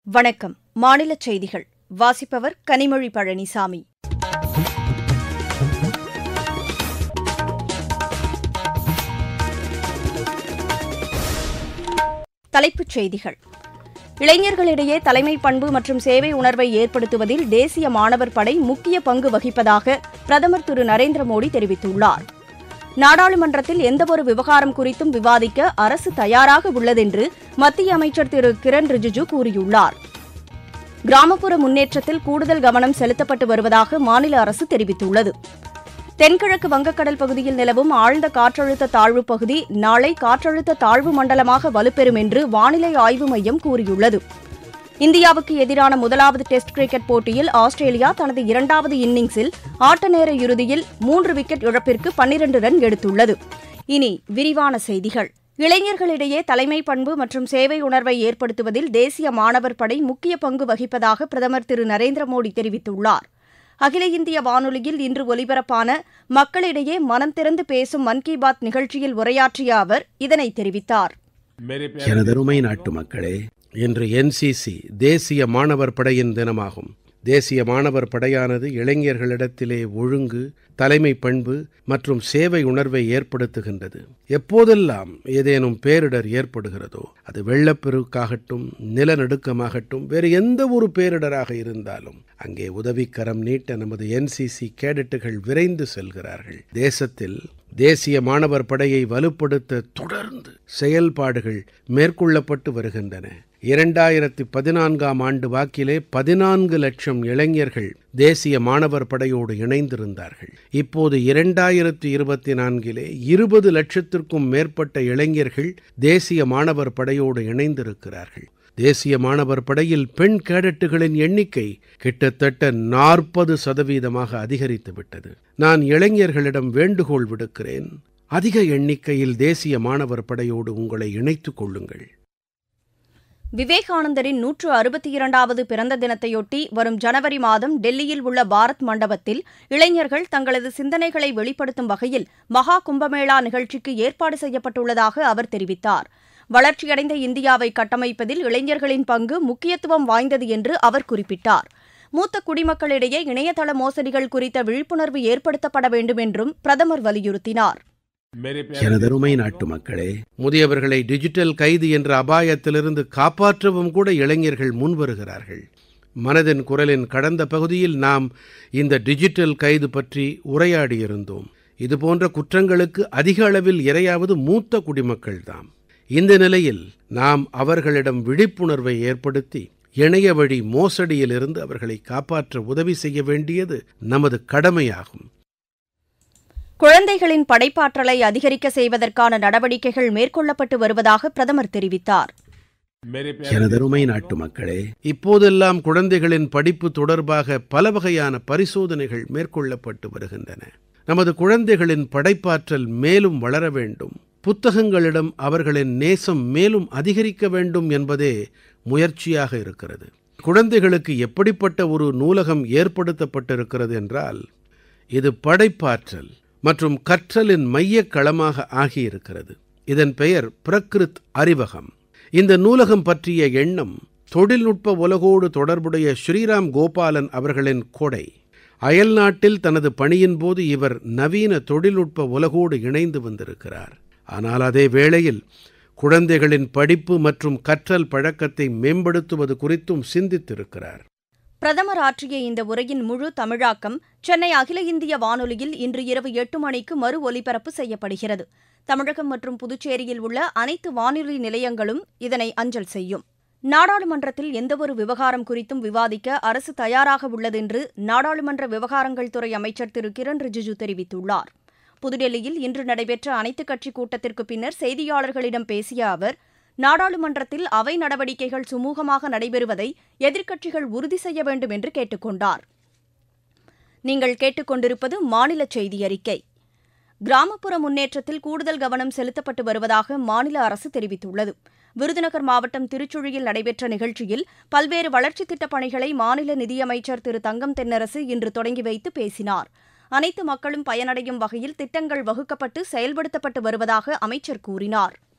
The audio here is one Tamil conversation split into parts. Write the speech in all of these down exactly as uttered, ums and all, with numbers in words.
வணக்கம். மாநில செய்திகள் வாசிப்பவர் கனிமொழி பழனிசாமி. தலைப்புச் செய்திகள். இளைஞர்களிடையே தலைமை பண்பு மற்றும் சேவை உணர்வை ஏற்படுத்துவதில் தேசிய மாணவர் படை முக்கிய பங்கு வகிப்பதாக பிரதமர் திரு நரேந்திர மோடி தெரிவித்துள்ளார். நாடாளுமன்றத்தில் எந்தவொரு விவகாரம் குறித்தும் விவாதிக்க அரசு தயாராக உள்ளதென்று மத்திய அமைச்சர் திரு கிரண் ரிஜிஜு கூறியுள்ளார். கிராமப்புற முன்னேற்றத்தில் கூடுதல் கவனம் செலுத்தப்பட்டு வருவதாக மாநில அரசு தெரிவித்துள்ளது. தென்கிழக்கு வங்கக்கடல் பகுதியில் நிலவும் ஆழ்ந்த காற்றழுத்த தாழ்வுப் பகுதி நாளை காற்றழுத்த தாழ்வு மண்டலமாக வலுப்பெறும் என்று வானிலை ஆய்வு மையம் கூறியுள்ளது. இந்தியாவுக்கு எதிரான முதலாவது டெஸ்ட் கிரிக்கெட் போட்டியில் ஆஸ்திரேலியா தனது இரண்டாவது இன்னிங்ஸில் ஆட்ட நேர இறுதியில் மூன்று விக்கெட் இழப்பிற்கு பன்னிரண்டு ரன் எடுத்துள்ளது. இனி விரிவான செய்திகள். இளைஞர்களிடையே தலைமை பண்பு மற்றும் சேவை உணர்வை ஏற்படுத்துவதில் தேசிய மாணவர் படை முக்கிய பங்கு வகிப்பதாக பிரதமர் திரு நரேந்திர மோடி தெரிவித்துள்ளார். அகில இந்திய வானொலியில் இன்று ஒலிபரப்பான மக்களிடையே மனம் திறந்து பேசும் மன் கி பாத் நிகழ்ச்சியில் உரையாற்றிய அவர் இதனை தெரிவித்தார். எனதருமை நாட்டு மக்களே, இன்று என்சிசி தேசிய மாணவர் படையின் தினமாகும். தேசிய மாணவர் படையானது இளைஞர்களிடத்திலே ஒழுங்கு, தலைமை பண்பு மற்றும் சேவை உணர்வை ஏற்படுத்துகின்றது. எப்போதெல்லாம் ஏதேனும் பேரிடர் ஏற்படுகிறதோ, அது வெள்ளப்பெருக்காகட்டும், நிலநடுக்கமாகட்டும், வேறு எந்த ஒரு பேரிடராக இருந்தாலும் அங்கே உதவிக்கரம் நீட்ட நமது என்சிசி கேடட்டுகள் விரைந்து செல்கிறார்கள். தேசத்தில் தேசிய மாணவர் படையை வலுப்படுத்த தொடர்ந்து செயல்பாடுகள் மேற்கொள்ளப்பட்டு வருகின்றன. இரண்டாயிரத்தி பதினான்காம் ஆண்டு வாக்கிலே பதினான்கு லட்சம் இளைஞர்கள் தேசிய மாணவர் படையோடு இணைந்திருந்தார்கள். இப்போது இரண்டாயிரத்தி இருபத்தி நான்கிலே இருபது லட்சத்திற்கும் மேற்பட்ட இளைஞர்கள் தேசிய மாணவர் படையோடு இணைந்திருக்கிறார்கள். தேசிய மாணவர் படையில் பெண் கேடட்டுகளின் எண்ணிக்கை கிட்டத்தட்ட நாற்பது சதவீதமாக அதிகரித்து விட்டது. நான் இளைஞர்களிடம் வேண்டுகோள் விடுக்கிறேன், அதிக எண்ணிக்கையில் தேசிய மாணவர் படையோடு உங்களை இணைத்துக் கொள்ளுங்கள். விவேகானந்தரின் நூற்று அறுபத்தி இரண்டாவது பிறந்த தினத்தையொட்டி வரும் ஜனவரி மாதம் டெல்லியில் உள்ள பாரத் மண்டபத்தில் இளைஞர்கள் தங்களது சிந்தனைகளை வெளிப்படுத்தும் வகையில் மகா கும்பமேளா நிகழ்ச்சிக்கு ஏற்பாடு செய்யப்பட்டுள்ளதாக அவர் தெரிவித்தார். வளர்ச்சியடைந்த இந்தியாவை கட்டமைப்பதில் இளைஞர்களின் பங்கு முக்கியத்துவம் வாய்ந்தது என்று அவர் குறிப்பிட்டார். மூத்த குடிமக்களிடையே இணையதள மோசடிகள் குறித்த விழிப்புணர்வு ஏற்படுத்தப்பட வேண்டும் என்றும் பிரதமர் வலியுறுத்தினார். எனதருமை நாட்டு மக்களே, முதியவர்களை டிஜிட்டல் கைது என்ற அபாயத்திலிருந்து காப்பாற்றவும் கூட இளைஞர்கள் முன்வருகிறார்கள். மனதின் குரலின் கடந்த பகுதியில் நாம் இந்த டிஜிட்டல் கைது பற்றி உரையாடியிருந்தோம். இதுபோன்ற குற்றங்களுக்கு அதிக அளவில் இரையாவது மூத்த குடிமக்கள்தாம். இந்த நிலையில் நாம் அவர்களிடம் விழிப்புணர்வை ஏற்படுத்தி இணைய வழி மோசடியிலிருந்து அவர்களை காப்பாற்ற உதவி செய்ய வேண்டியது நமது கடமையாகும். குழந்தைகளின் படைப்பாற்றலை அதிகரிக்க செய்வதற்கான நடவடிக்கைகள் மேற்கொள்ளப்பட்டு வருவதாக பிரதமர் தெரிவித்தார். எனதருமை நாட்டு மக்களே, இப்போதெல்லாம் குழந்தைகளின் படிப்பு தொடர்பாக பல வகையான பரிசோதனைகள் மேற்கொள்ளப்பட்டு வருகின்றன. நமது குழந்தைகளின் படைப்பாற்றல் மேலும் வளர வேண்டும், புத்தகங்களிடம் அவர்களின் நேசம் மேலும் அதிகரிக்க வேண்டும் என்பதே முயற்சியாக இருக்கிறது. குழந்தைகளுக்கு எப்படிப்பட்ட ஒரு நூலகம் ஏற்படுத்தப்பட்டிருக்கிறது என்றால், இது படைப்பாற்றல் மற்றும் கற்றலின் மையக் களமாக ஆகியிருக்கிறது. இதன் பெயர் பிரகிருத் அறிவகம். இந்த நூலகம் பற்றிய எண்ணம் தொழில்நுட்ப உலகோடு தொடர்புடைய ஸ்ரீராம் கோபாலன் அவர்களின் கொடை. அயல்நாட்டில் தனது பணியின் போது இவர் நவீன தொழில்நுட்ப உலகோடு இணைந்து வந்திருக்கிறார். ஆனால் அதே வேளையில் குழந்தைகளின் படிப்பு மற்றும் கற்றல் பழக்கத்தை மேம்படுத்துவது குறித்தும் சிந்தித்திருக்கிறார். பிரதமர் ஆற்றிய இந்த உரையின் முழு தமிழாக்கம் சென்னை அகில இந்திய வானொலியில் இன்று இரவு எட்டு மணிக்கு மறு ஒலிபரப்பு செய்யப்படுகிறது. தமிழகம் மற்றும் புதுச்சேரியில் உள்ள அனைத்து வானொலி நிலையங்களும் இதனை அஞ்சல் செய்யும். நாடாளுமன்றத்தில் எந்தவொரு விவகாரம் குறித்தும் விவாதிக்க அரசு தயாராக உள்ளதென்று நாடாளுமன்ற விவகாரங்கள் துறை அமைச்சர் திரு கிரண் ரிஜிஜு தெரிவித்துள்ளார். புதுடெல்லியில் இன்று நடைபெற்ற அனைத்துக் கட்சி கூட்டத்திற்கு பின்னர் செய்தியாளர்களிடம் பேசிய அவர், நாடாளுமன்றத்தில் அவை நடவடிக்கைகள் சுமூகமாக நடைபெறுவதை எதிர்க்கட்சிகள் உறுதி செய்ய வேண்டும் என்று கேட்டுக் கொண்டார். நீங்கள் கேட்டுக்கொண்டிருப்பது மாநில செய்தி அறிக்கை. கிராமப்புற முன்னேற்றத்தில் கூடுதல் கவனம் செலுத்தப்பட்டு வருவதாக மாநில அரசு தெரிவித்துள்ளது. விருதுநகர் மாவட்டம் திருச்சுழியில் நடைபெற்ற நிகழ்ச்சியில் பல்வேறு வளர்ச்சித் திட்டப் பணிகளை மாநில நிதியமைச்சர் திரு தங்கம் தென்னரசு இன்று தொடங்கி வைத்து பேசினார். அனைத்து மக்களும் பயனடையும் வகையில் திட்டங்கள் வகுக்கப்பட்டு செயல்படுத்தப்பட்டு வருவதாக அமைச்சர் கூறினார்.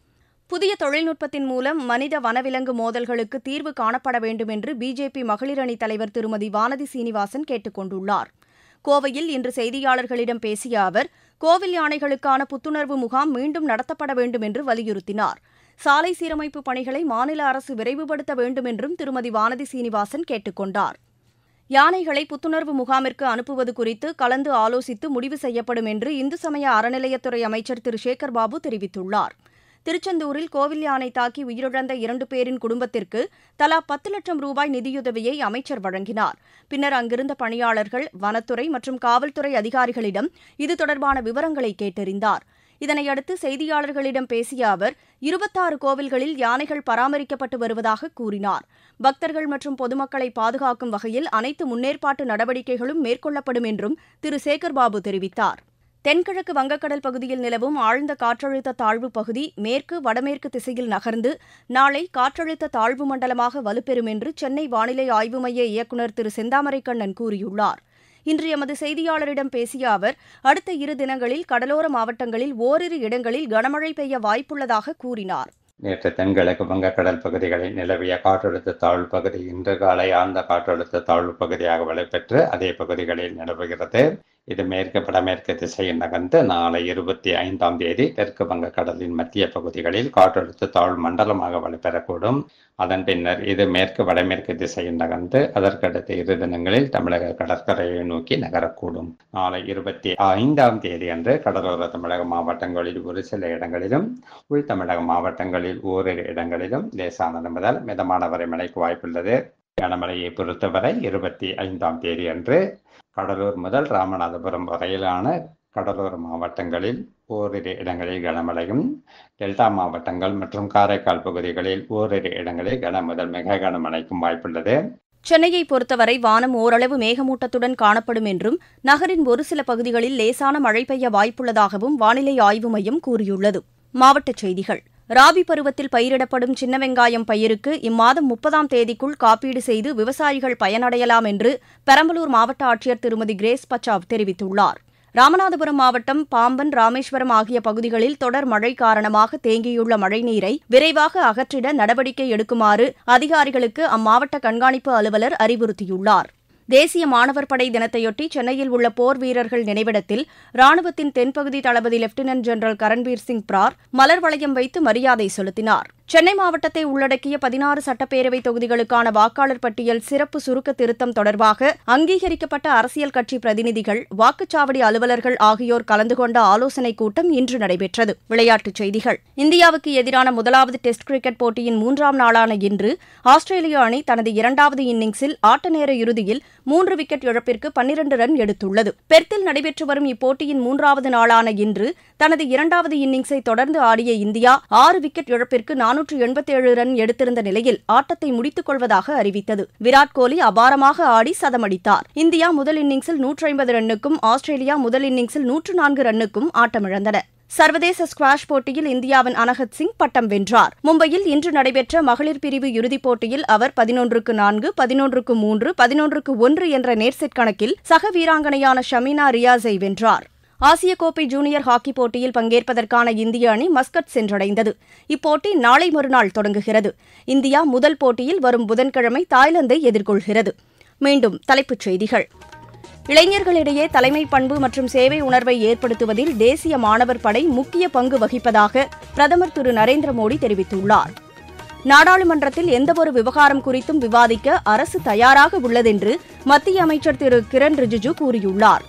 புதிய தொழில்நுட்பத்தின் மூலம் மனித வனவிலங்கு மோதல்களுக்கு தீர்வு காணப்பட வேண்டும் என்று பிஜேபி மகளிர் அணி தலைவர் திருமதி வானதி சீனிவாசன் கேட்டுக் கொண்டுள்ளார். கோவையில் இன்று செய்தியாளர்களிடம் பேசிய அவர், கோவில் யானைகளுக்கான புத்துணர்வு முகாம் மீண்டும் நடத்தப்பட வேண்டும் என்று வலியுறுத்தினார். சாலை சீரமைப்பு பணிகளை மாநில அரசு விரைவுபடுத்த வேண்டும் என்றும் திருமதி வானதி சீனிவாசன் கேட்டுக் கொண்டார். யானைகளை புத்துணர்வு முகாமிற்கு அனுப்புவது குறித்து கலந்து ஆலோசித்து முடிவு செய்யப்படும் என்று இந்து சமய அறநிலையத்துறை அமைச்சர் திரு சேகர் பாபு தெரிவித்துள்ளார். திருச்செந்தூரில் கோவில் யானை தாக்கி உயிரிழந்த இரண்டு பேரின் குடும்பத்திற்கு தலா பத்து லட்சம் ரூபாய் நிதியுதவியை அமைச்சர் வழங்கினார். பின்னர் அங்கிருந்த பணியாளர்கள், வனத்துறை மற்றும் காவல்துறை அதிகாரிகளிடம் இது தொடர்பான விவரங்களை கேட்டறிந்தார். இதனையடுத்து செய்தியாளர்களிடம் பேசிய அவர், இருபத்தாறு கோவில்களில் யானைகள் பராமரிக்கப்பட்டு வருவதாக கூறினார். பக்தர்கள் மற்றும் பொதுமக்களை பாதுகாக்கும் வகையில் அனைத்து முன்னேற்பாட்டு நடவடிக்கைகளும் மேற்கொள்ளப்படும் என்றும் திரு சேகர்பாபு தெரிவித்தார். தென்கிழக்கு வங்கக்கடல் பகுதியில் நிலவும் ஆழ்ந்த காற்றழுத்த தாழ்வு பகுதி மேற்கு வடமேற்கு திசையில் நகர்ந்து நாளை காற்றழுத்த தாழ்வு மண்டலமாக வலுப்பெறும் என்று சென்னை வானிலை ஆய்வு மைய இயக்குநர் திரு செந்தாமரைக்கண்ணன் கூறியுள்ளார். இன்று எமது செய்தியாளரிடம் பேசிய அவர், அடுத்த இரு தினங்களில் கடலோர மாவட்டங்களில் ஓரிரு இடங்களில் கனமழை பெய்ய வாய்ப்புள்ளதாக கூறினார். நேற்று தென்கிழக்கு வங்கக்கடல் பகுதிகளில் நிலவிய காற்றழுத்த தாழ்வு பகுதி இன்று காலை ஆழ்ந்த காற்றழுத்த தாழ்வு பகுதியாக வலுப்பெற்று அதே பகுதிகளில் நிலவுகிறது. இது மேற்கு வடமேற்கு திசையில் நகர்ந்து நாளை இருபத்தி ஐந்தாம் தேதி தெற்கு வங்கக்கடலின் மத்திய பகுதிகளில் காற்றழுத்த தாழ்வு மண்டலமாக வலுப்பெறக்கூடும். அதன் பின்னர் இது மேற்கு வடமேற்கு திசையில் நகர்ந்து அதற்கடுத்த இரு தினங்களில் தமிழக கடற்கரையை நோக்கி நகரக்கூடும். நாளை இருபத்தி ஐந்தாம் தேதி அன்று கடலோர தமிழக மாவட்டங்களில் ஒரு சில இடங்களிலும் உள் தமிழக மாவட்டங்களில் ஓரிரு இடங்களிலும் லேசானது முதல் மிதமான வரை மழைக்கு வாய்ப்புள்ளது. கனமழையை பொறுத்தவரை இருபத்தி ஐந்தாம் தேதி அன்று கடலூர் முதல் ராமநாதபுரம் வரையிலான கடலோர மாவட்டங்களில் ஓரிரு இடங்களில் கனமழையும், டெல்டா மாவட்டங்கள் மற்றும் காரைக்கால் பகுதிகளில் ஓரிரு இடங்களில் கன முதல் மிக கனமழைக்கும் வாய்ப்புள்ளது. சென்னையை பொறுத்தவரை வானம் ஓரளவு மேகமூட்டத்துடன் காணப்படும் என்றும் நகரின் ஒரு சில பகுதிகளில் லேசான மழை பெய்ய வாய்ப்புள்ளதாகவும் வானிலை ஆய்வு மையம் கூறியுள்ளது. மாவட்டச் செய்திகள். ராபி பருவத்தில் பயிரிடப்படும் சின்ன வெங்காயம் பயிருக்கு இம்மாதம் முப்பதாம் தேதிக்குள் காப்பீடு செய்து விவசாயிகள் பயனடையலாம் என்று பெரம்பலூர் மாவட்ட ஆட்சியர் திருமதி கிரேஸ் பச்சாவ் தெரிவித்துள்ளார். ராமநாதபுரம் மாவட்டம் பாம்பன், ராமேஸ்வரம் ஆகிய பகுதிகளில் தொடர் மழை காரணமாக தேங்கியுள்ள மழைநீரை விரைவாக அகற்றிட நடவடிக்கை எடுக்குமாறு அதிகாரிகளுக்கு அம்மாவட்ட கண்காணிப்பு அலுவலர் அறிவுறுத்தியுள்ளார். தேசிய மாணவர் படை தினத்தையொட்டி சென்னையில் உள்ள போர் வீரர்கள் நினைவிடத்தில் ராணுவத்தின் தென்பகுதி தளபதி லெப்டினன்ட் ஜெனரல் கரன்பீர் சிங் பிரார் மலர் வளையம் வைத்து மரியாதை செலுத்தினார். சென்னை மாவட்டத்தை உள்ளடக்கிய பதினாறு சட்டப்பேரவை தொகுதிகளுக்கான வாக்காளர் பட்டியல் சிறப்பு சுருக்க திருத்தம் தொடர்பாக அங்கீகரிக்கப்பட்ட அரசியல் கட்சி பிரதிநிதிகள், வாக்குச்சாவடி அலுவலர்கள் ஆகியோர் கலந்து கொண்ட ஆலோசனைக் கூட்டம் இன்று நடைபெற்றது. விளையாட்டுச் செய்திகள். இந்தியாவுக்கு எதிரான முதலாவது டெஸ்ட் கிரிக்கெட் போட்டியின் மூன்றாம் நாளான இன்று ஆஸ்திரேலிய அணி தனது இரண்டாவது இன்னிங்ஸில் ஆட்ட நேர இறுதியில் மூன்று விக்கெட் இழப்பிற்கு பன்னிரண்டு ரன் எடுத்துள்ளது. பெர்த்தில் நடைபெற்று வரும் இப்போட்டியின் மூன்றாவது நாளான இன்று தனது இரண்டாவது இன்னிங்ஸை தொடர்ந்து ஆடிய இந்தியா ஆறு விக்கெட் இழப்பிற்கு நானூற்று எண்பத்தேழு ரன் எடுத்திருந்த நிலையில் ஆட்டத்தை முடித்துக் கொள்வதாக அறிவித்தது. விராட் கோலி அபாரமாக ஆடி சதமடித்தார். இந்தியா முதல் இன்னிங்ஸில் நூற்றி ஐம்பது ரன்னுக்கும் ஆஸ்திரேலியா முதல் இன்னிங்ஸில் நூற்று நான்கு ரன்னுக்கும் ஆட்டமிழந்தன. சர்வதேச ஸ்குவாஷ் போட்டியில் இந்தியாவின் அனஹத் சிங் பட்டம் வென்றார். மும்பையில் இன்று நடைபெற்ற மகளிர் பிரிவு இறுதிப் போட்டியில் அவர் பதினொன்றுக்கு நான்கு, பதினொன்றுக்கு மூன்று, பதினொன்றுக்கு ஒன்று என்ற நேர்செட் கணக்கில் சக வீராங்கனையான ஷமீனா ரியாஸை வென்றார். ஆசிய கோப்பை ஜூனியர் ஹாக்கி போட்டியில் பங்கேற்பதற்கான இந்திய அணி மஸ்கட் சென்றடைந்தது. இப்போட்டி நாளை மறுநாள் தொடங்குகிறது. இந்தியா முதல் போட்டியில் வரும் புதன்கிழமை தாய்லாந்தை எதிர்கொள்கிறது. மீண்டும் தலைப்புச் செய்திகள். இளைஞர்களிடையே தலைமை பண்பு மற்றும் சேவை உணர்வை ஏற்படுத்துவதில் தேசிய மாணவர் படை முக்கிய பங்கு வகிப்பதாக பிரதமர் திரு நரேந்திர மோடி தெரிவித்துள்ளார். நாடாளுமன்றத்தில் எந்தவொரு விவகாரம் குறித்தும் விவாதிக்க அரசு தயாராக உள்ளதென்று மத்திய அமைச்சர் திரு கிரண் ரிஜிஜு கூறியுள்ளார்.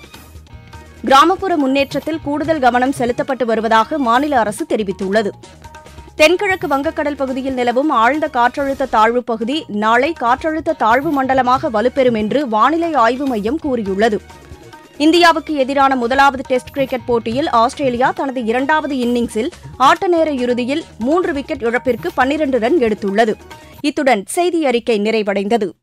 கிராமப்புற முன்னேற்றத்தில் கூடுதல் கவனம் செலுத்தப்பட்டு வருவதாக மாநில அரசு தெரிவித்துள்ளது. தென்கிழக்கு வங்கக்கடல் பகுதியில் நிலவும் ஆழ்ந்த காற்றழுத்த தாழ்வு பகுதி நாளை காற்றழுத்த தாழ்வு மண்டலமாக வலுப்பெறும் என்று வானிலை ஆய்வு மையம் கூறியுள்ளது. இந்தியாவுக்கு எதிரான முதலாவது டெஸ்ட் கிரிக்கெட் போட்டியில் ஆஸ்திரேலியா தனது இரண்டாவது இன்னிங்ஸில் ஆட்ட நேர இறுதியில் மூன்று விக்கெட் இழப்பிற்கு பன்னிரண்டு ரன் எடுத்துள்ளது. இத்துடன் செய்தி அறிக்கை நிறைவடைந்தது.